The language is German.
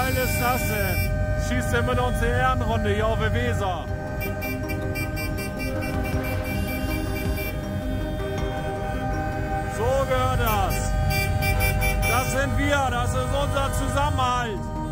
geil ist das denn? Schießt er mit uns die Ehrenrunde hier auf der Weser. So gehört das. Das sind wir, das ist unser Zusammenhalt.